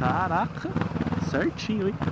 Caraca, certinho, hein?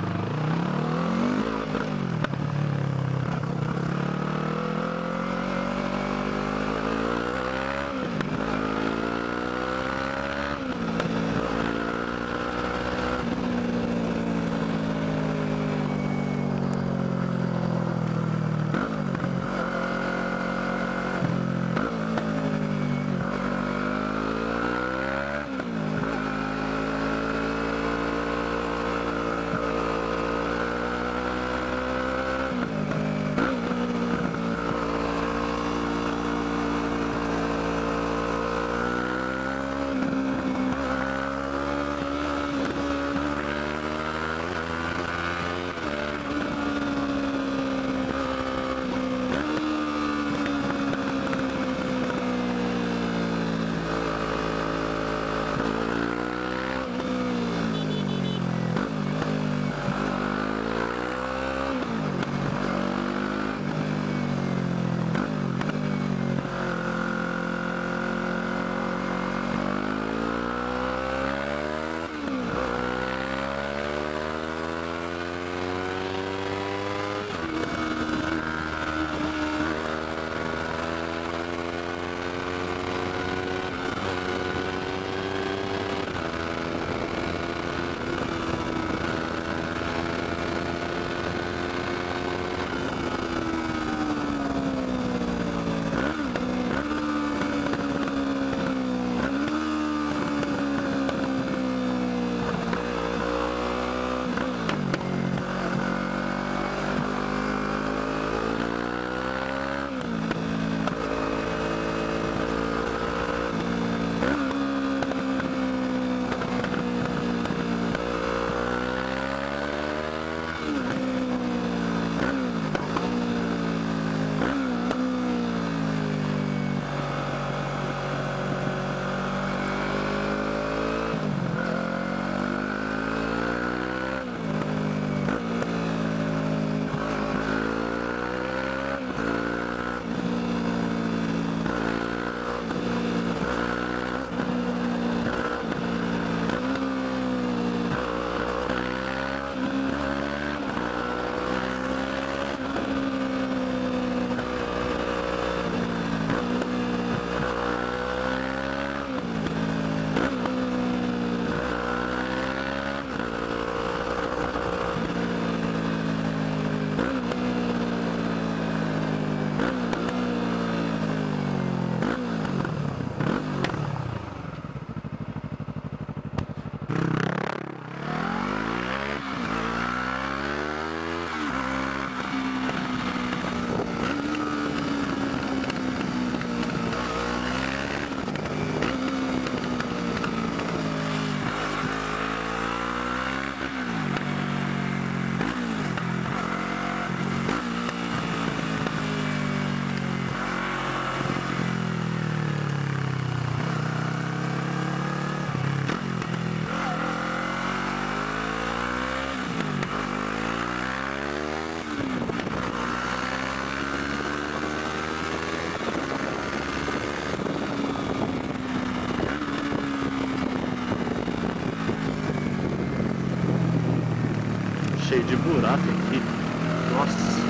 Cheio de buraco aqui. Nossa.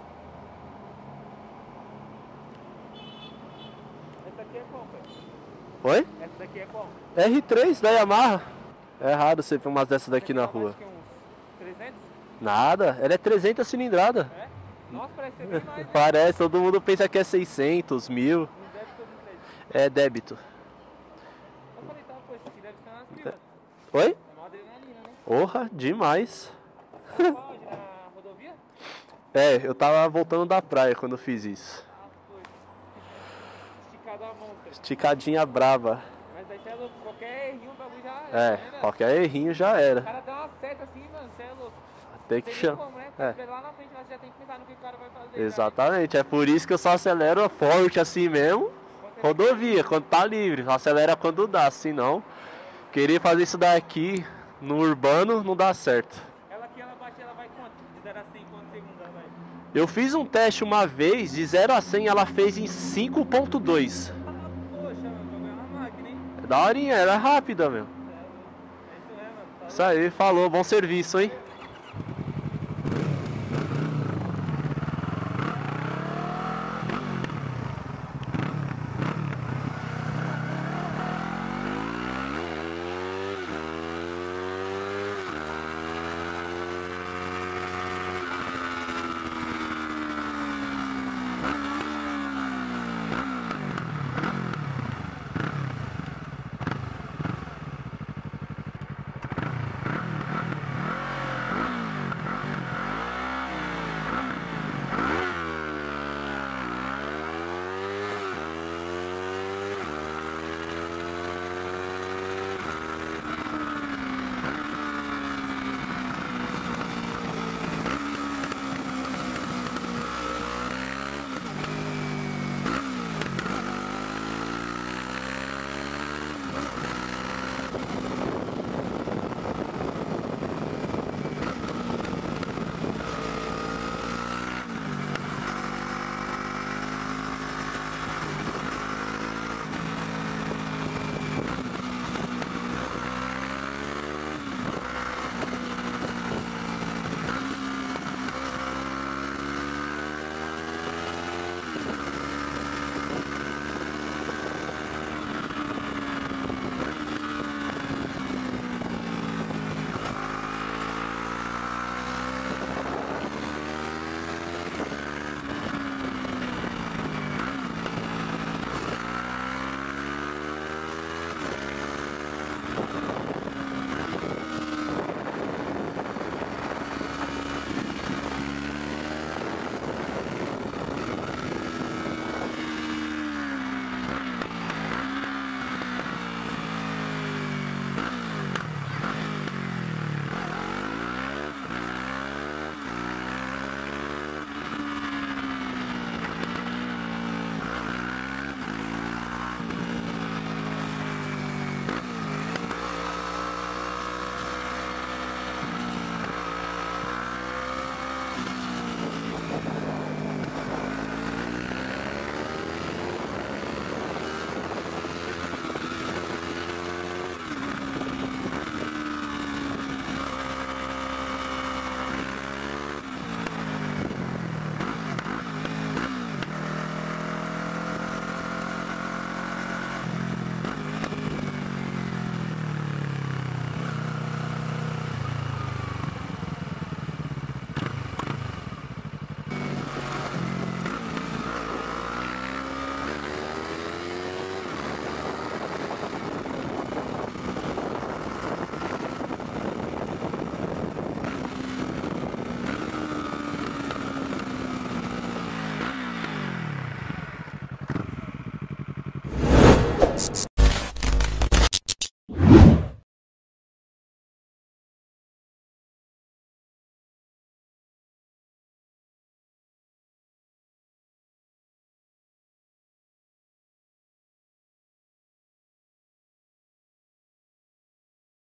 Essa aqui é qual, pai? Oi? Essa daqui é qual? R3 da Yamaha. É raro você ver umas dessas daqui na rua. Acho que uns 300? Nada, ela é 300 cilindrada. É? Nossa, parece ser bem mais, né? Parece, todo mundo pensa que é 600, 1000. Um débito ou um crédito? É débito. Eu falei, tá, pô, esse aqui deve ser umas pilas. Oi? É uma adrenalina, né? Porra, demais. Qual onde? Na rodovia? É, eu tava voltando da praia quando eu fiz isso. Ah, foi. Esticada a monstro. Esticadinha braba. Mas aí você é louco, qualquer errinho o bagulho já É, né, velho? qualquer errinho já O era. cara dá uma seta assim, mano, você é louco. Tem que Não tem nem chamar. como, né? É. Porque lá na frente nós já tem que pensar no que o cara vai fazer. Exatamente, é por isso que eu só acelero forte assim mesmo. Rodovia, quando tá livre, acelera quando dá, senão querer fazer isso daqui no urbano não dá certo. Ela aqui, ela bate, ela vai quanto? De 0 a 100, quantos segundos ela vai? Eu fiz um teste uma vez, de 0 a 100 ela fez em 5.2. Ah, poxa, mano, o bagulho é uma máquina, hein? É daorinha, ela é rápida, meu. É isso mesmo, mano. Isso aí, falou, bom serviço, hein?